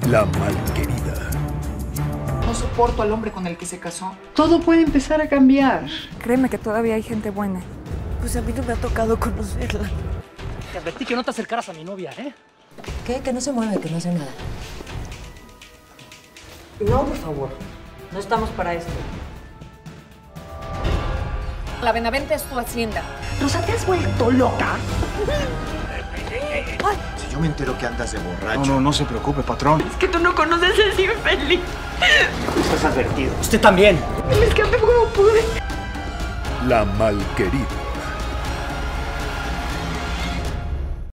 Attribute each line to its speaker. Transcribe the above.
Speaker 1: La malquerida.
Speaker 2: No soporto al hombre con el que se casó.
Speaker 3: Todo puede empezar a cambiar.
Speaker 4: Créeme que todavía hay gente buena.
Speaker 5: Pues a mí no me ha tocado conocerla.
Speaker 6: Te advertí que no te acercaras a mi novia, ¿eh?
Speaker 5: ¿Qué? Que no se mueve, que no hace nada. No, por favor. No estamos para esto.
Speaker 4: La Benavente es tu hacienda.
Speaker 3: Rosa, ¿te has vuelto loca?
Speaker 7: Si yo me entero que andas de borracho...
Speaker 1: No se preocupe, patrón.
Speaker 5: Es que tú no conoces ese infeliz.
Speaker 6: Estás advertido. Usted también.
Speaker 3: Me escapé como pude.
Speaker 1: La malquerida.